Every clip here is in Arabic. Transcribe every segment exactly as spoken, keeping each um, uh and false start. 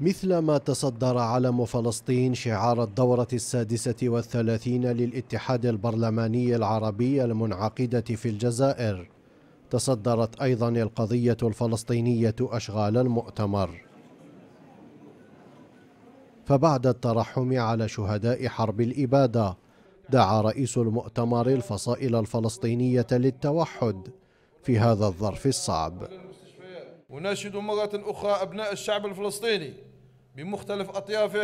مثلما تصدر علم فلسطين شعار الدورة السادسة والثلاثين للاتحاد البرلماني العربي المنعقدة في الجزائر، تصدرت أيضا القضية الفلسطينية أشغال المؤتمر. فبعد الترحم على شهداء حرب الإبادة، دعا رئيس المؤتمر الفصائل الفلسطينية للتوحد في هذا الظرف الصعب. وناشد مرة أخرى أبناء الشعب الفلسطيني بمختلف أطيافه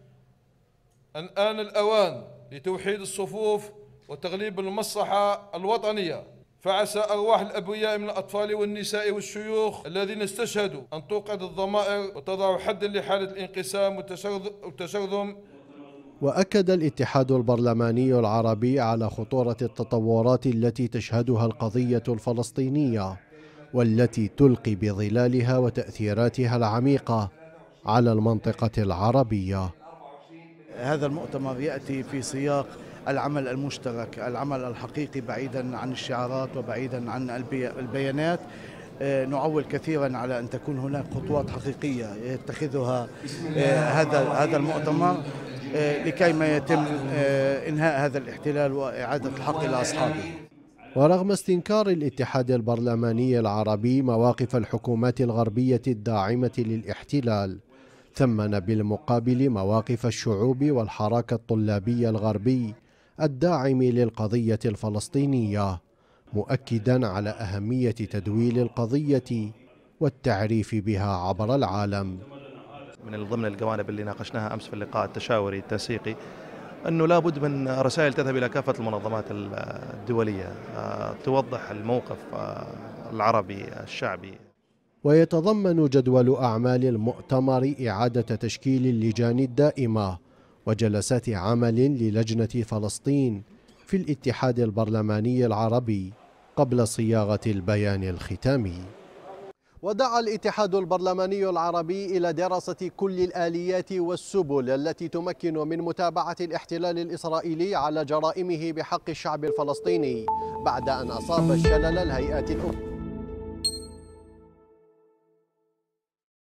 أن آن الأوان لتوحيد الصفوف وتغليب المصلحة الوطنية، فعسى أرواح الأبرياء من الأطفال والنساء والشيوخ الذين استشهدوا أن توقظ الضمائر وتضع حدا لحالة الانقسام والتشرذم. وأكد الاتحاد البرلماني العربي على خطورة التطورات التي تشهدها القضية الفلسطينية، والتي تلقي بظلالها وتأثيراتها العميقة على المنطقة العربية. هذا المؤتمر يأتي في سياق العمل المشترك، العمل الحقيقي بعيدا عن الشعارات وبعيدا عن البيانات. نعول كثيرا على أن تكون هناك خطوات حقيقية يتخذها هذا هذا المؤتمر لكي ما يتم إنهاء هذا الاحتلال وإعادة الحق إلى أصحابه. ورغم استنكار الاتحاد البرلماني العربي مواقف الحكومات الغربية الداعمة للاحتلال، ثمن بالمقابل مواقف الشعوب والحراك الطلابي الغربي الداعم للقضية الفلسطينية، مؤكدا على أهمية تدويل القضية والتعريف بها عبر العالم. من ضمن الجوانب اللي ناقشناها أمس في اللقاء التشاوري التنسيقي أنه لابد من رسائل تذهب إلى كافة المنظمات الدولية توضح الموقف العربي الشعبي. ويتضمن جدول أعمال المؤتمر إعادة تشكيل اللجان الدائمة وجلسات عمل للجنة فلسطين في الاتحاد البرلماني العربي قبل صياغة البيان الختامي. ودعا الاتحاد البرلماني العربي إلى دراسة كل الآليات والسبل التي تمكن من متابعة الاحتلال الإسرائيلي على جرائمه بحق الشعب الفلسطيني بعد أن أصاب الشلل الهيئات الأممية